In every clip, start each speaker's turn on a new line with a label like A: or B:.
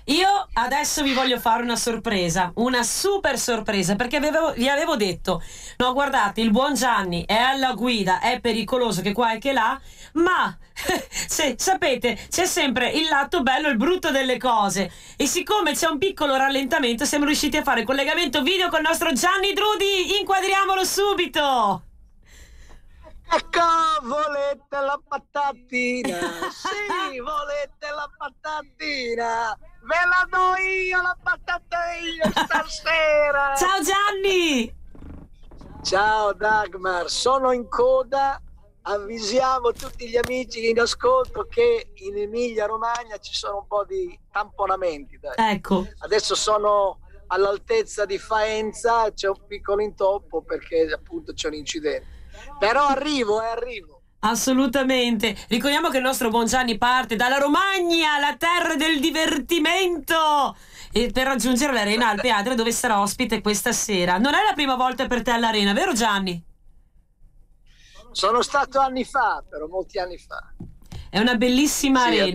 A: Io adesso vi voglio fare una super sorpresa, perché vi avevo detto, no, guardate, il buon Gianni è alla guida, è pericoloso che qua e che là, ma sapete, c'è sempre il lato bello e il brutto delle cose, e siccome c'è un piccolo rallentamento siamo riusciti a fare collegamento video con il nostro Gianni Drudi. Inquadriamolo subito.
B: Ecco, volete la patatina? Sì, volete la patatina? Ve la do io la patatina stasera!
A: Ciao Gianni!
B: Ciao Dagmar, sono in coda, avvisiamo tutti gli amici in ascolto che in Emilia Romagna ci sono un po' di tamponamenti. Dai.
A: Ecco.
B: Adesso sono all'altezza di Faenza, c'è un piccolo intoppo perché appunto c'è un incidente. Però arrivo.
A: Assolutamente. Ricordiamo che il nostro buon Gianni parte dalla Romagna, la terra del divertimento, e per raggiungere l'Arena Alpe Adria, dove sarà ospite questa sera. Non è la prima volta per te all'Arena, vero Gianni?
B: Sono stato anni fa, però molti anni fa.
A: È una bellissima arena.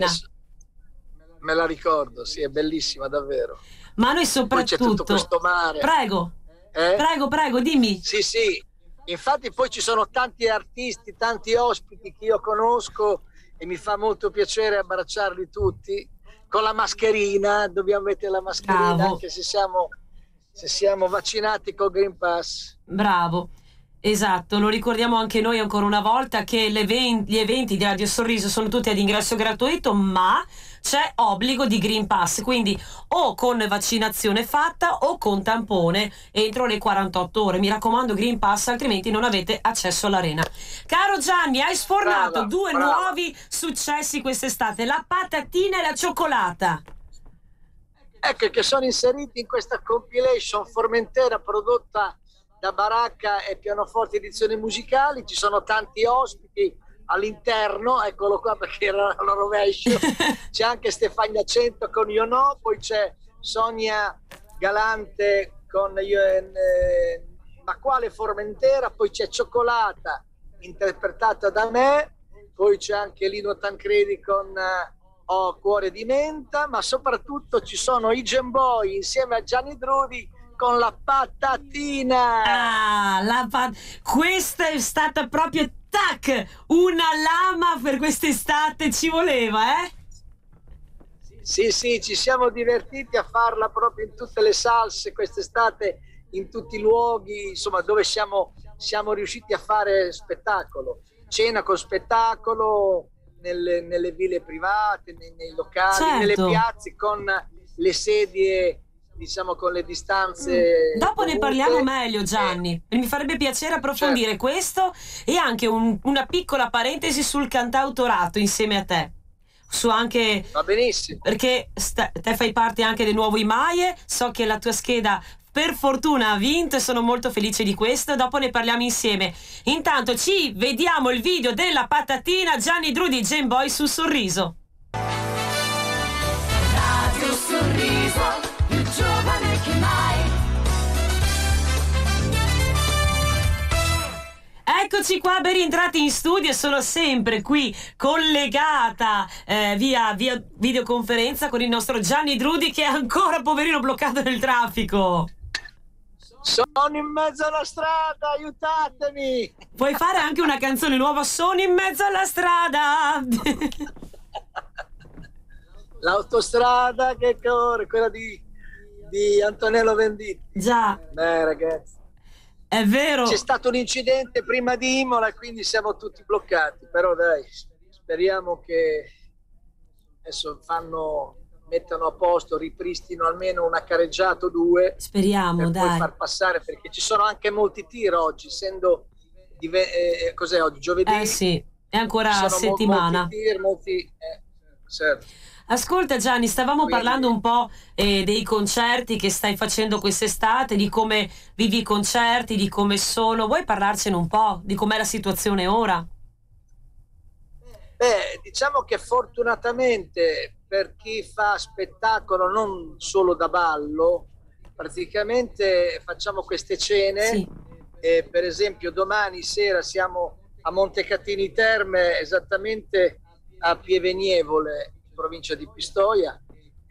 B: Me la ricordo, sì, è bellissima davvero.
A: Ma noi soprattutto...
B: Poi c'è tutto questo mare.
A: Prego, prego, dimmi.
B: Sì. Infatti poi ci sono tanti artisti, tanti ospiti che io conosco e mi fa molto piacere abbracciarli tutti con la mascherina. Dobbiamo mettere la mascherina. Bravo. Anche se siamo vaccinati col Green Pass.
A: Bravo, esatto, lo ricordiamo anche noi ancora una volta che gli eventi di Radio Sorriso sono tutti ad ingresso gratuito, ma c'è obbligo di Green Pass, quindi o con vaccinazione fatta o con tampone entro le 48 ore. Mi raccomando, Green Pass, altrimenti non avete accesso all'arena. Caro Gianni, hai sfornato due nuovi successi quest'estate, la patatina e la cioccolata.
B: Ecco, che sono inseriti in questa compilation Formentera prodotta da Baracca e Pianoforte Edizioni Musicali. Ci sono tanti ospiti all'interno, eccolo qua perché era alla rovescio. C'è anche Stefania Cento con Io No, poi c'è Sonia Galante con Ma quale Formentera, poi c'è Cioccolata interpretata da me, poi c'è anche Lino Tancredi con Cuore di Menta, ma soprattutto ci sono i Gemboy insieme a Gianni Drudi con la patatina.
A: Questa è stata proprio una lama per quest'estate, ci voleva, eh?
B: Sì, ci siamo divertiti a farla proprio in tutte le salse quest'estate, in tutti i luoghi, insomma, dove siamo riusciti a fare spettacolo, cena con spettacolo, nelle ville private, nei locali, certo, nelle piazze con le sedie, diciamo, con le distanze.
A: Dopo ne parliamo meglio, Gianni, e mi farebbe piacere approfondire, certo, questo e anche una piccola parentesi sul cantautorato insieme a te. Su anche,
B: va benissimo,
A: perché te fai parte anche del nuovo IMAIE, so che la tua scheda per fortuna ha vinto e sono molto felice di questo. Dopo ne parliamo insieme. Intanto ci vediamo il video della patatina. Gianni Drudi e Gemboy su Sorriso.
C: Radio Sorriso, più giovane che mai.
A: Eccoci qua, ben rientrati in studio. Sono sempre qui collegata via videoconferenza con il nostro Gianni Drudi, che è ancora, poverino, bloccato nel traffico.
B: Sono in mezzo alla strada, aiutatemi!
A: Puoi fare anche una canzone nuova, Sono in mezzo alla strada.
B: L'autostrada che corre, quella di Antonello Venditti.
A: Già.
B: Beh, ragazzi,
A: è vero.
B: C'è stato un incidente prima di Imola e quindi siamo tutti bloccati, però dai, speriamo che adesso mettano a posto, ripristino almeno una careggiata o due.
A: Speriamo,
B: per
A: dai.
B: Poi far passare, perché ci sono anche molti tir oggi, essendo cos'è oggi? Giovedì?
A: Sì, è ancora a settimana.
B: Molti tir, certo.
A: Ascolta Gianni, stavamo parlando un po' dei concerti che stai facendo quest'estate, di come vivi i concerti, di come sono. Vuoi parlarcene un po'? Di com'è la situazione ora?
B: Beh, diciamo che fortunatamente per chi fa spettacolo non solo da ballo, praticamente facciamo queste cene.
A: Sì.
B: Per esempio domani sera siamo a Montecatini Terme, esattamente a Pievenievole, provincia di Pistoia, e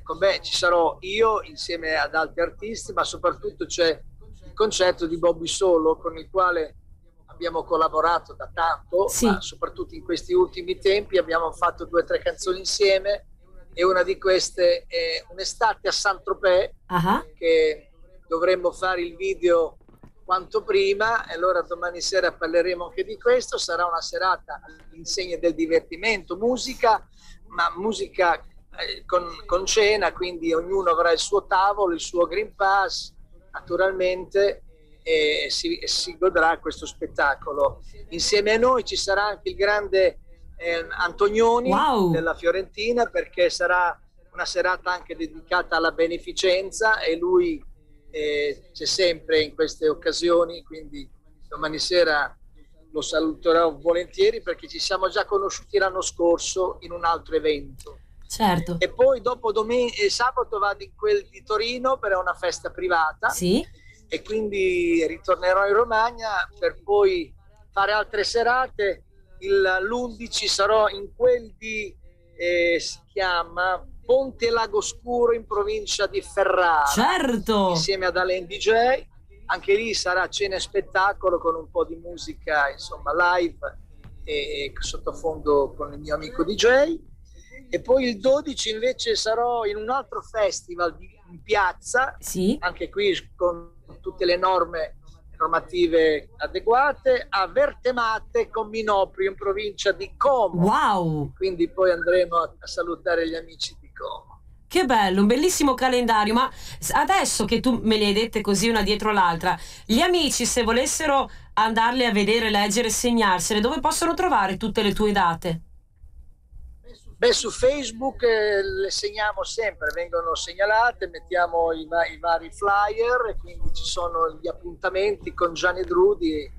B: con me ci sarò io insieme ad altri artisti, ma soprattutto c'è il concerto di Bobby Solo, con il quale abbiamo collaborato da tanto,
A: Sì.
B: ma soprattutto in questi ultimi tempi abbiamo fatto 2 o 3 canzoni insieme, e una di queste è Un'estate a Saint-Tropez,
A: Ah,
B: che dovremmo fare il video quanto prima, e allora domani sera parleremo anche di questo. Sarà una serata all'insegna del divertimento, musica, ma musica con cena, quindi ognuno avrà il suo tavolo, il suo Green Pass, naturalmente, e si godrà questo spettacolo. Insieme a noi ci sarà anche il grande Antonioni
A: wow,
B: della Fiorentina, perché sarà una serata anche dedicata alla beneficenza, e lui c'è sempre in queste occasioni, quindi domani sera lo saluterò volentieri, perché ci siamo già conosciuti l'anno scorso in un altro evento.
A: certo.
B: E poi dopo sabato vado in quel di Torino per una festa privata,
A: Sì,
B: e quindi ritornerò in Romagna per poi fare altre serate. L'11 sarò in quel di si chiama Ponte Lago Scuro, in provincia di Ferrara,
A: certo.
B: insieme ad Alain DJ. Anche lì sarà cena e spettacolo con un po' di musica, insomma, live e sottofondo con il mio amico DJ. E poi il 12 invece sarò in un altro festival in piazza,
A: Sì,
B: anche qui con tutte le normative adeguate, a Vertemate con Minoprio, in provincia di Como.
A: wow,
B: Quindi poi andremo a salutare gli amici di Como.
A: che bello, un bellissimo calendario. Ma adesso che tu me le hai dette così una dietro l'altra, gli amici, se volessero andarle a vedere, leggere, segnarsene, dove possono trovare tutte le tue date?
B: Beh, su Facebook le segniamo sempre, vengono segnalate, mettiamo i vari flyer, e quindi ci sono gli appuntamenti con Gianni Drudi,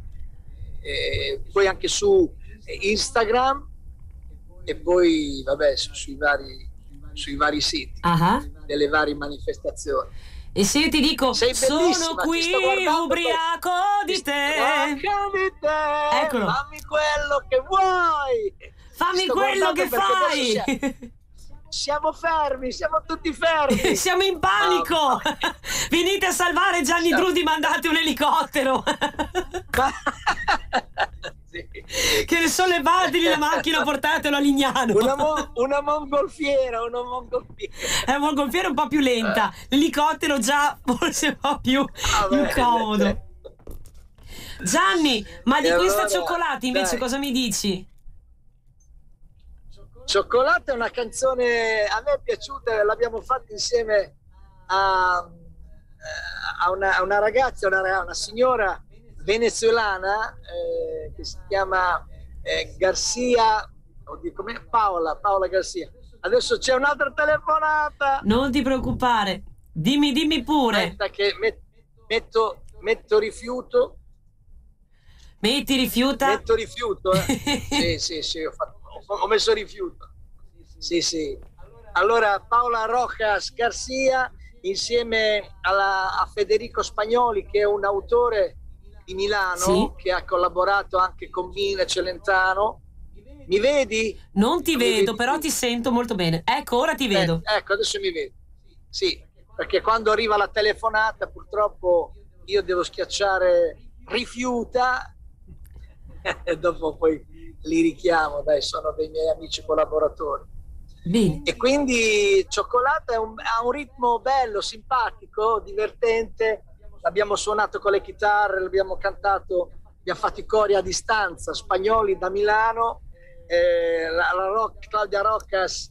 B: e poi anche su Instagram, e poi vabbè sui vari siti
A: Ah,
B: delle varie manifestazioni.
A: e se io ti dico,
B: Sei
A: sono
B: bellissima,
A: qui
B: ti sto guardando
A: ubriaco di te,
B: Ubriaco di te,
A: Eccolo.
B: fammi quello che vuoi.
A: fammi
B: Ti sto
A: quello che
B: guardando perché adesso
A: fai.
B: siamo fermi, siamo tutti fermi.
A: Siamo in panico. Venite a salvare Gianni
B: Siamo-
A: Drudi, mandate un elicottero.
B: Sì.
A: Che ne sollevategli la macchina, portatelo a Lignano.
B: Una mongolfiera.
A: È un mongolfiere un po' più lenta, l'elicottero già forse un po' più
B: Vabbè,
A: incomodo.
B: cioè.
A: Gianni, ma di
B: E
A: questa
B: allora,
A: cioccolata invece
B: dai.
A: cosa mi dici?
B: Cioccolata è una canzone a me è piaciuta, l'abbiamo fatta insieme a una ragazza, una signora venezuelana che si chiama Garcia, oddio, Paola Garcia. Adesso c'è un'altra telefonata.
A: Non ti preoccupare, dimmi pure.
B: Aspetta che metto rifiuto.
A: Metti rifiuta.
B: Metto rifiuto, sì, ho messo rifiuto. Sì. Allora, Paola Rojas Garcia insieme a Federico Spagnoli, che è un autore di Milano,
A: Sì.
B: che ha collaborato anche con Mina Celentano. Mi vedi?
A: Non ti
B: Mi
A: vedo,
B: vedi
A: però
B: tu?
A: ti sento molto bene. Ecco, ora ti vedo.
B: Ecco, adesso mi vedi. Sì, perché quando arriva la telefonata, purtroppo io devo schiacciare rifiuta e dopo poi li richiamo, dai, sono dei miei amici collaboratori.
A: Bene.
B: E quindi Cioccolata ha un ritmo bello, simpatico, divertente. L'abbiamo suonato con le chitarre, l'abbiamo cantato, abbiamo fatto i cori a distanza, Spagnoli da Milano, Claudia Roccas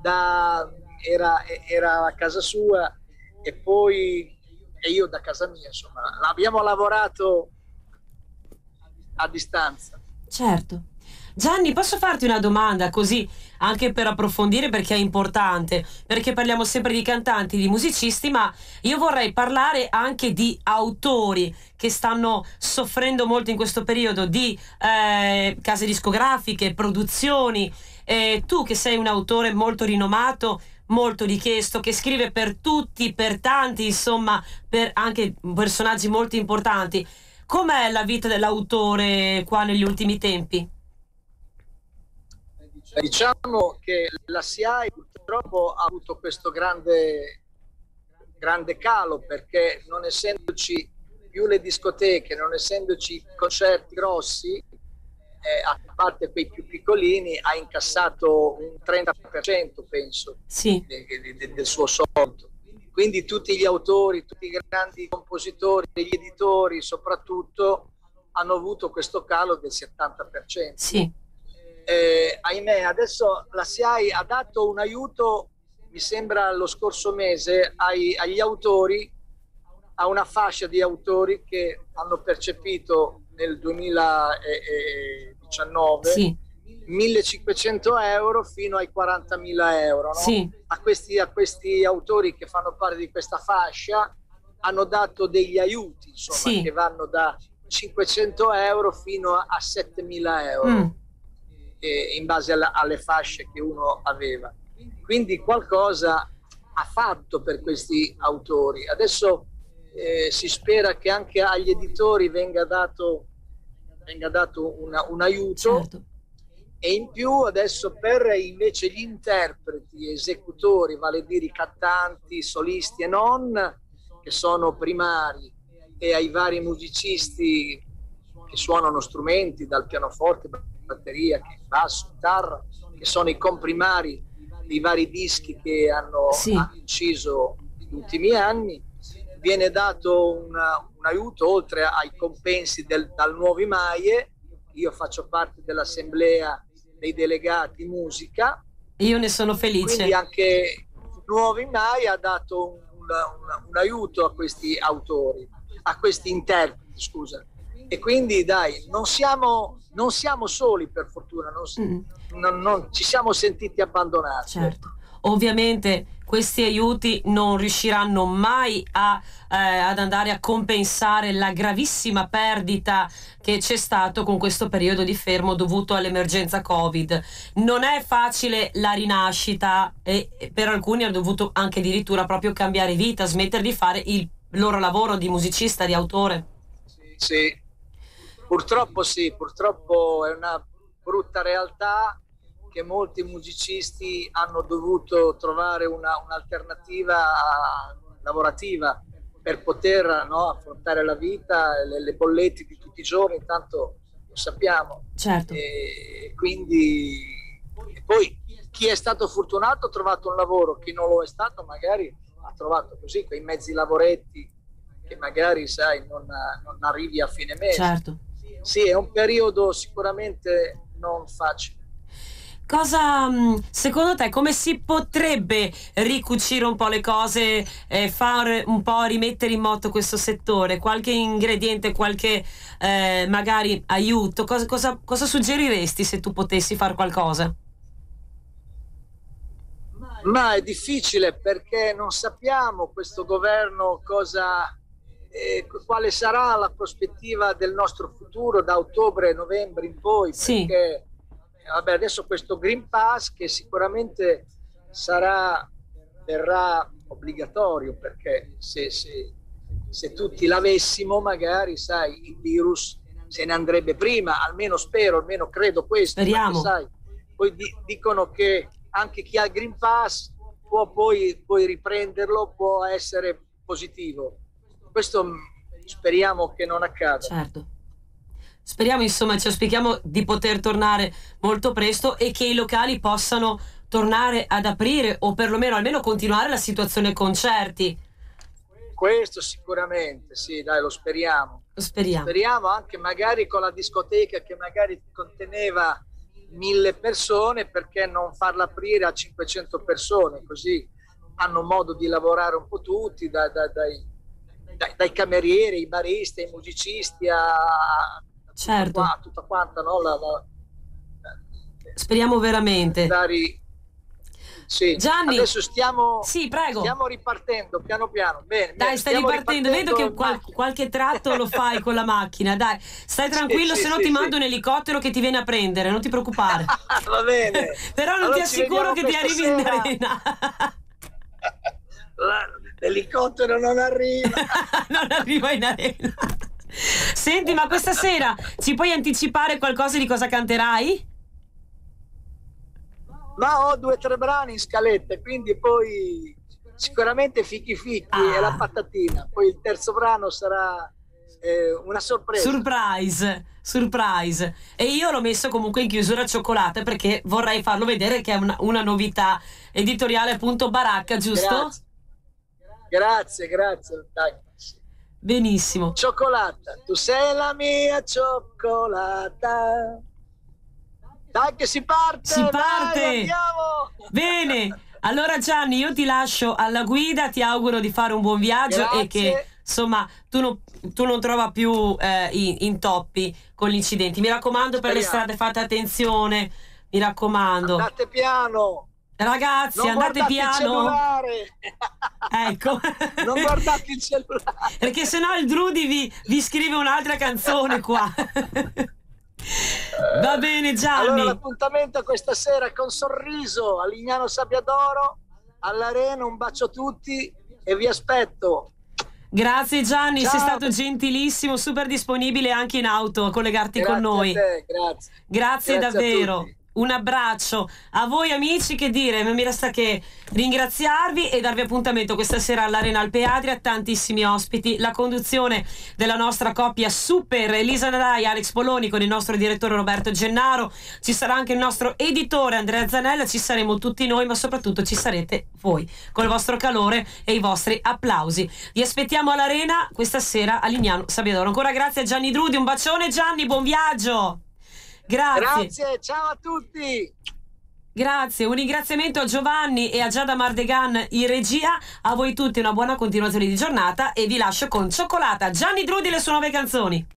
B: era a casa sua, e poi io da casa mia, insomma, l'abbiamo lavorato a distanza.
A: Certo. Gianni, posso farti una domanda così anche per approfondire, perché è importante, perché parliamo sempre di cantanti, di musicisti, ma io vorrei parlare anche di autori che stanno soffrendo molto in questo periodo, di case discografiche, produzioni. Tu che sei un autore molto rinomato, molto richiesto, che scrive per tutti, per tanti, insomma, per anche personaggi molto importanti, com'è la vita dell'autore qua negli ultimi tempi?
B: Diciamo che la SIAE purtroppo ha avuto questo grande calo, perché non essendoci più le discoteche, non essendoci concerti grossi, a parte quei più piccolini, ha incassato un 30%, penso,
A: Sì,
B: del suo soldo. Quindi tutti gli autori, tutti i grandi compositori, gli editori soprattutto, hanno avuto questo calo del 70%.
A: sì,
B: Ahimè, adesso la SIAE ha dato un aiuto, mi sembra lo scorso mese, agli autori, a una fascia di autori che hanno percepito nel 2019
A: sì,
B: 1.500 euro fino ai 40.000 euro. No?
A: sì,
B: A questi autori che fanno parte di questa fascia hanno dato degli aiuti, insomma,
A: sì.
B: che vanno da 500 euro fino a 7.000 euro.
A: Mm.
B: In base alle fasce che uno aveva. Quindi qualcosa ha fatto per questi autori. Adesso si spera che anche agli editori venga dato un aiuto,
A: Certo.
B: e in più adesso per invece gli interpreti, esecutori, vale a dire i cantanti, solisti e non, che sono primari, e ai vari musicisti che suonano strumenti, dal pianoforte, batteria, basso, chitarra, che sono i comprimari dei vari dischi che hanno inciso negli ultimi anni, viene dato un aiuto oltre ai compensi dal Nuovi Maie. Io faccio parte dell'assemblea dei delegati musica.
A: Io ne sono felice.
B: Quindi anche Nuovi Maie ha dato un aiuto a questi autori, a questi interpreti, scusa. E quindi dai, non siamo soli, per fortuna, non ci siamo sentiti abbandonati.
A: Certo. Ovviamente questi aiuti non riusciranno mai ad andare a compensare la gravissima perdita che c'è stato con questo periodo di fermo dovuto all'emergenza Covid. Non è facile la rinascita, e per alcuni hanno dovuto anche addirittura proprio cambiare vita, smettere di fare il loro lavoro di musicista, di autore.
B: Sì. Purtroppo è una brutta realtà che molti musicisti hanno dovuto trovare un'alternativa lavorativa per poter affrontare la vita, le bollette di tutti i giorni, intanto lo sappiamo.
A: Certo.
B: E poi chi è stato fortunato ha trovato un lavoro, chi non lo è stato magari ha trovato così quei mezzi lavoretti che magari, sai, non arrivi a fine mese.
A: Certo.
B: Sì, è un periodo sicuramente non facile.
A: Cosa, secondo te, come si potrebbe ricucire un po' le cose, fare un po' rimettere in moto questo settore? Qualche ingrediente, qualche magari aiuto? Cosa suggeriresti se tu potessi fare qualcosa?
B: Ma è difficile, perché non sappiamo questo governo quale sarà la prospettiva del nostro futuro da ottobre-novembre in poi,
A: Sì.
B: Perché adesso questo Green Pass, che sicuramente verrà obbligatorio, perché se tutti l'avessimo, magari, sai, il virus se ne andrebbe prima, almeno spero, almeno credo questo.
A: Speriamo.
B: Perché, sai, poi dicono che anche chi ha il Green Pass può poi riprenderlo, può essere positivo. Questo speriamo che non accada.
A: Certo. Speriamo, insomma, ci auspichiamo di poter tornare molto presto e che i locali possano tornare ad aprire, o perlomeno almeno continuare la situazione concerti.
B: Questo sicuramente, sì, dai, lo speriamo.
A: Lo speriamo.
B: Speriamo anche magari con la discoteca che magari conteneva 1.000 persone, perché non farla aprire a 500 persone, così hanno modo di lavorare un po' tutti, dai camerieri, i baristi, ai musicisti,
A: Certo.
B: tutta quanta, no?
A: Speriamo veramente.
B: Sì.
A: Gianni,
B: adesso stiamo
A: ripartendo
B: piano piano. Bene,
A: dai, stai ripartendo. Vedo che qualche tratto lo fai con la macchina. Dai, stai tranquillo, se no ti mando un elicottero che ti viene a prendere, non ti preoccupare.
B: Va bene.
A: Però non
B: allora
A: ti assicuro che ti arrivi in arena.
B: L'elicottero non arriva.
A: Non arriva in arena. Senti, ma questa sera ci puoi anticipare qualcosa di cosa canterai?
B: ma ho 2 o 3 brani in scaletta, quindi poi sicuramente Fichi Fichi e la patatina, poi il terzo brano sarà una sorpresa.
A: Surprise. E io l'ho messo comunque in chiusura cioccolata perché vorrei farlo vedere che è una novità editoriale, appunto, Baracca, giusto?
B: Grazie. Dai.
A: Benissimo.
B: Cioccolata, tu sei la mia cioccolata. Dai che si parte! Dai, andiamo!
A: Bene, allora Gianni, io ti lascio alla guida, ti auguro di fare un buon viaggio.
B: Grazie.
A: E che insomma tu non trova più intoppi con gli incidenti. Mi raccomando, per le strade fate attenzione, mi raccomando.
B: Andate piano.
A: Ragazzi,
B: non
A: andate piano.
B: Il cellulare.
A: Ecco.
B: Non guardate il cellulare.
A: Perché sennò il Drudy vi scrive un'altra canzone qua. Va bene Gianni.
B: Allora l'appuntamento questa sera con Sorriso a Lignano Sabbiadoro all'Arena. Un bacio a tutti e vi aspetto.
A: Grazie Gianni,
B: Ciao.
A: sei stato gentilissimo, super disponibile anche in auto a collegarti con noi.
B: Grazie a te,
A: grazie
B: a
A: davvero.
B: tutti.
A: Un abbraccio a voi amici, che dire, non mi resta che ringraziarvi e darvi appuntamento questa sera all'Arena Alpe Adria, tantissimi ospiti, la conduzione della nostra coppia super Elisa Nadai, Alex Poloni, con il nostro direttore Roberto Gennaro, ci sarà anche il nostro editore Andrea Zanella, ci saremo tutti noi, ma soprattutto ci sarete voi con il vostro calore e i vostri applausi. Vi aspettiamo all'Arena questa sera a Lignano Sabbiadoro. Ancora grazie a Gianni Drudy, un bacione Gianni, buon viaggio.
B: Grazie, ciao a tutti.
A: Grazie, un ringraziamento a Giovanni e a Giada Mardegan in regia. A voi tutti una buona continuazione di giornata e vi lascio con Cioccolata, Gianni Drudy e le sue nuove canzoni.